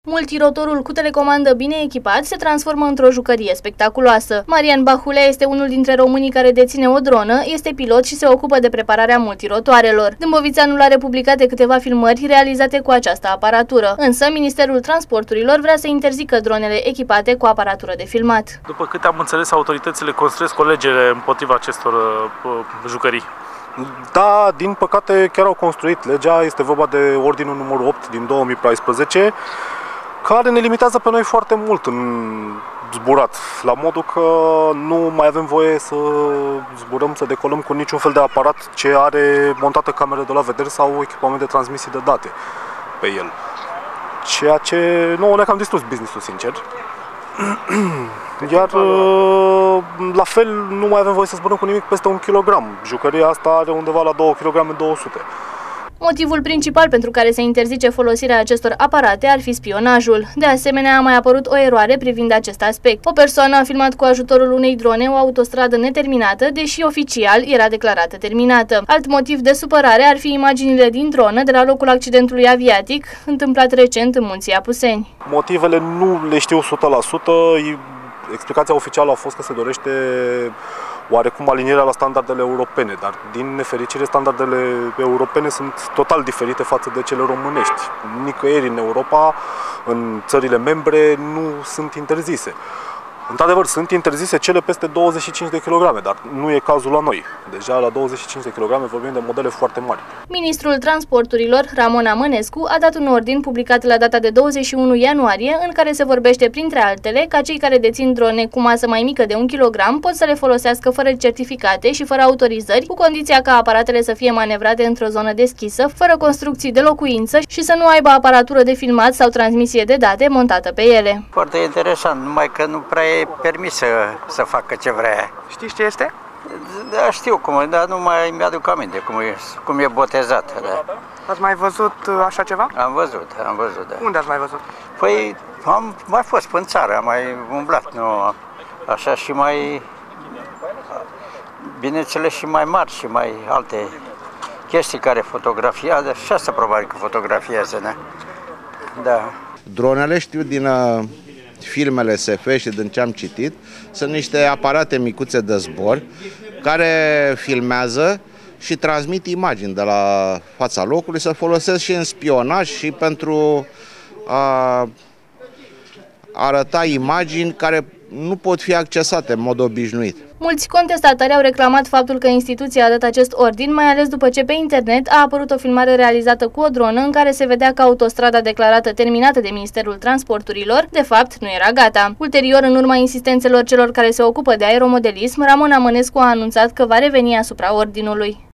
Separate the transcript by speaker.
Speaker 1: Multirotorul cu telecomandă bine echipat se transformă într-o jucărie spectaculoasă. Marian Bahulea este unul dintre românii care deține o dronă, este pilot și se ocupă de prepararea multirotoarelor. Dâmbovițeanul are publicate câteva filmări realizate cu această aparatură, însă Ministerul Transporturilor vrea să interzică dronele echipate cu aparatură de filmat.
Speaker 2: După câte am înțeles, autoritățile construiesc o lege împotriva acestor jucării.
Speaker 3: Da, din păcate chiar au construit legea, este vorba de ordinul numărul 8 din 2014, care ne limitează pe noi foarte mult în zburat, la modul că nu mai avem voie să zburăm, să decolăm cu niciun fel de aparat ce are montată cameră de la vedere sau echipament de transmisie de date pe el. Ceea ce nouă ne-a cam distrus business-ul, sincer. Iar la fel nu mai avem voie să zburăm cu nimic peste 1 kg. Jucăria asta are undeva la 2 kg 200.
Speaker 1: Motivul principal pentru care se interzice folosirea acestor aparate ar fi spionajul. De asemenea, a mai apărut o eroare privind acest aspect. O persoană a filmat cu ajutorul unei drone o autostradă neterminată, deși oficial era declarată terminată. Alt motiv de supărare ar fi imaginile din dronă de la locul accidentului aviatic, întâmplat recent în Munții Apuseni.
Speaker 3: Motivele nu le știu 100%. Explicația oficială a fost că se dorește oarecum alinierea la standardele europene, dar din nefericire standardele europene sunt total diferite față de cele românești. Nicăieri în Europa, în țările membre, nu sunt interzise. Într-adevăr, sunt interzise cele peste 25 de kg, dar nu e cazul la noi. Deja la 25 de kg vorbim de modele foarte mari.
Speaker 1: Ministrul Transporturilor, Ramon Amănescu, a dat un ordin publicat la data de 21 ianuarie, în care se vorbește, printre altele, ca cei care dețin drone cu masă mai mică de 1 kg pot să le folosească fără certificate și fără autorizări, cu condiția ca aparatele să fie manevrate într-o zonă deschisă, fără construcții de locuință și să nu aibă aparatură de filmat sau transmisie de date montată pe ele.
Speaker 4: Foarte interesant, numai că nu prea e permis să facă ce vrea.
Speaker 5: Știți ce este?
Speaker 4: Da, știu cum e, dar nu mai mi-aduc aminte cum e botezat. Da.
Speaker 5: Ați mai văzut așa ceva?
Speaker 4: Am văzut, da.
Speaker 5: Unde ați mai văzut?
Speaker 4: Păi am mai fost în țară, am mai umblat, nu, așa și mai, bineînțeles și mai mari și mai alte chestii care fotografiază și asta probabil că fotografiază, ne? Da.
Speaker 6: Dronele, știu din filmele SF și din ce am citit, sunt niște aparate micuțe de zbor care filmează și transmit imagini de la fața locului, să folosesc și în spionaj și pentru a arăta imagini care nu pot fi accesate în mod obișnuit.
Speaker 1: Mulți contestatari au reclamat faptul că instituția a dat acest ordin, mai ales după ce pe internet a apărut o filmare realizată cu o dronă în care se vedea că autostrada declarată terminată de Ministerul Transporturilor, de fapt, nu era gata. Ulterior, în urma insistențelor celor care se ocupă de aeromodelism, Ramon Amănescu a anunțat că va reveni asupra ordinului.